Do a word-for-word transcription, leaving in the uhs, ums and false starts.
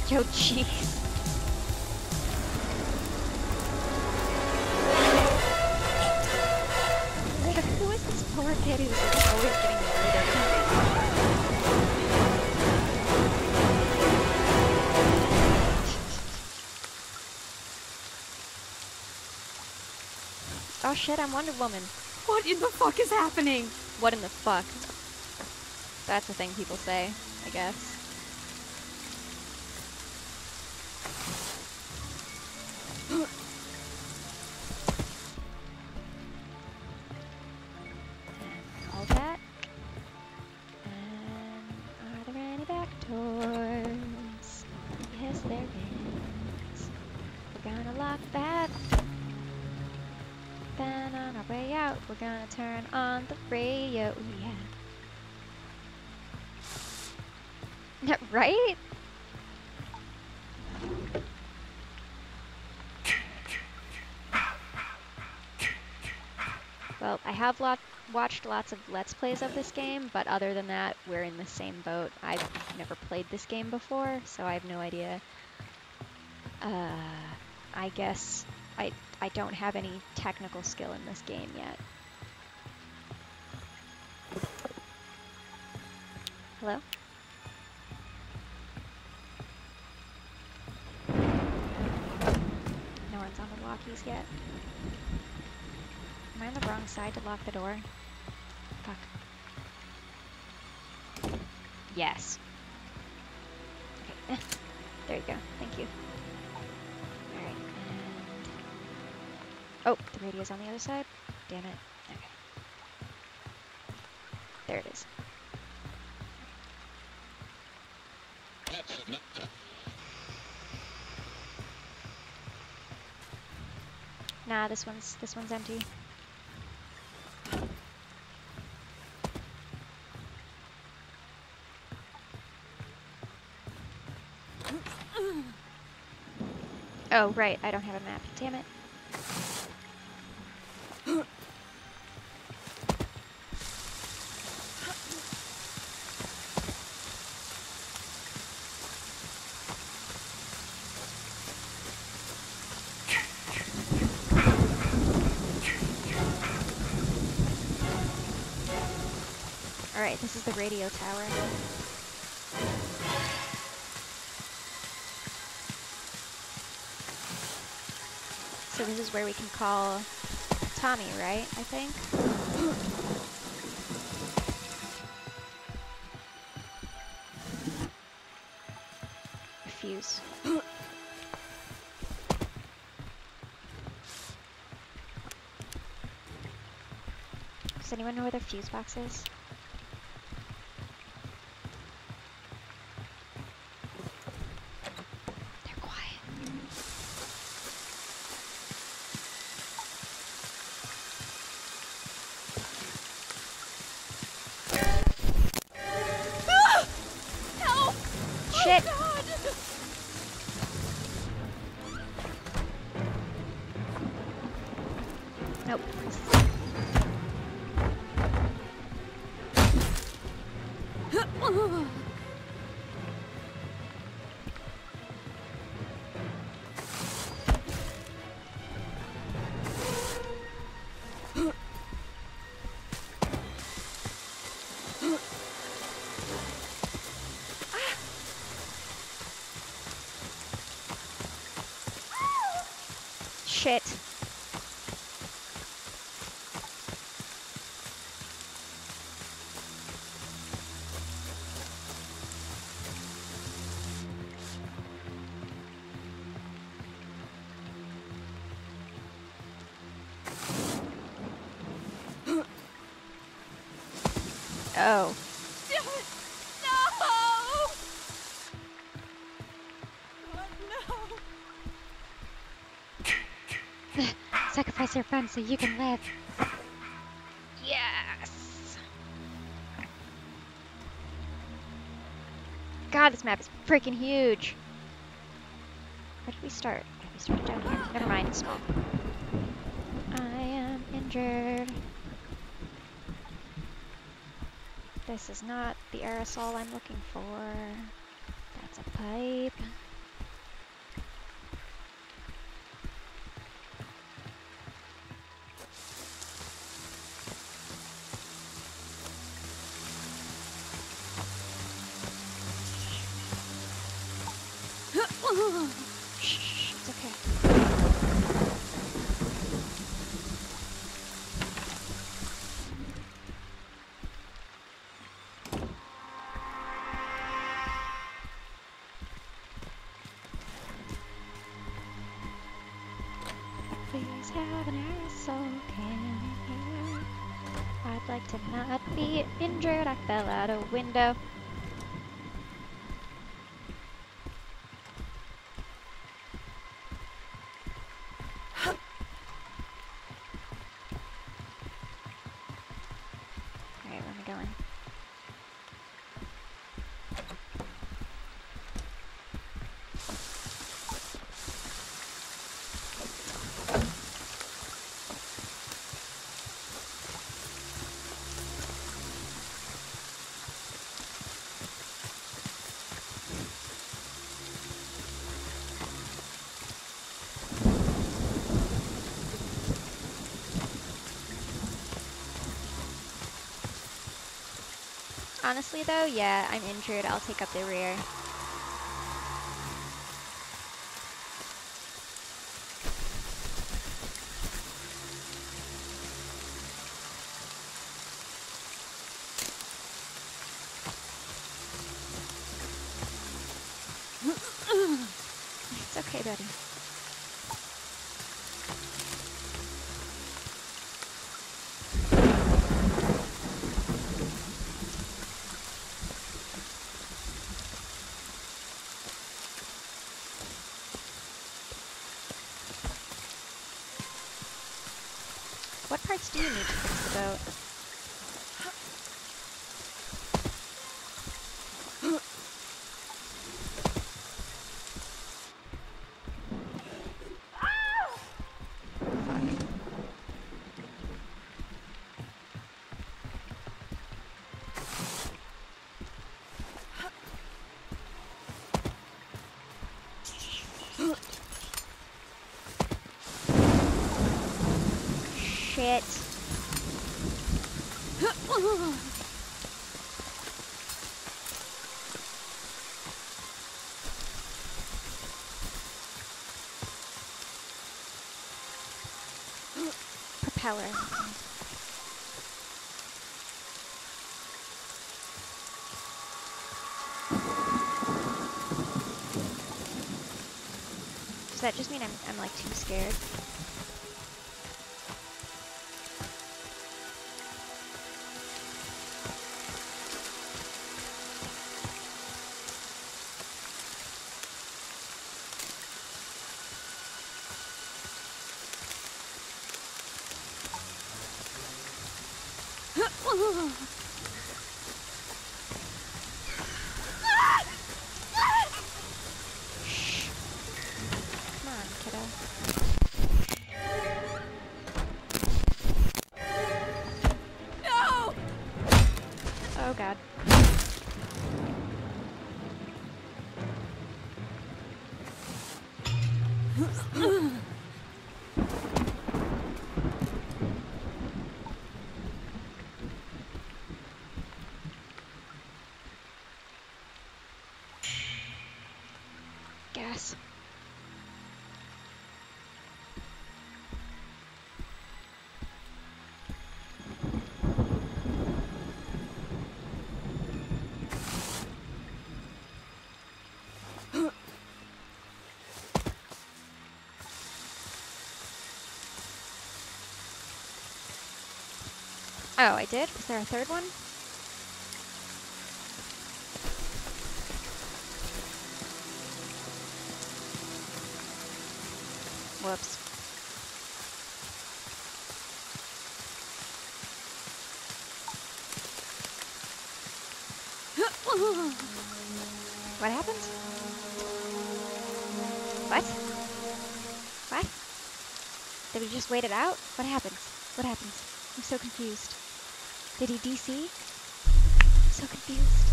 Yo, jeez. Who is this poor kid who's like always getting murdered? Oh shit, I'm Wonder Woman. What in the fuck is happening? What in the fuck? That's the thing people say, I guess. All that. And are there any back doors? Yes, there is. We're gonna lock that. Then on our way out, we're gonna turn on the radio. Ooh, yeah. Right? Well, I have lot watched lots of Let's Plays of this game, but other than that, we're in the same boat. I've never played this game before, so I have no idea. Uh, I guess I, I don't have any technical skill in this game yet. Hello? No one's on the walkies yet. Am I on the wrong side to lock the door? Fuck. Yes. Okay. There you go. Thank you. Alright, and... Oh, the radio's on the other side? Damn it. Okay. There it is. Nah, this one's this one's empty. Oh, right, I don't have a map. Damn it. Alright, this is the radio tower. So this is where we can call Tommy, right? I think? Fuse. Does anyone know where the fuse box is? Shit! Nope. Shit. Oh. Sacrifice your friends so you can live. Yes! God, this map is freaking huge. Where did we start? Okay, we started down here. Never mind, it's small. I am injured. This is not the aerosol I'm looking for. That's a pipe. Shh, shh, it's okay. Please have an asshole can. I'd like to not be injured. I fell out a window. Alright, where am I going? Honestly though, yeah, I'm injured. I'll take up the rear. It's okay, buddy. What parts do you need to fix the boat? Shit. Propeller. Does that just mean I'm, I'm like too scared? Shh. Come on, kiddo. No! Oh god. Gas. Oh, I did? Was there a third one? Whoops. What happened? What? What? Did we just wait it out? What happens? What happens? I'm so confused. Did he D C? I'm so confused.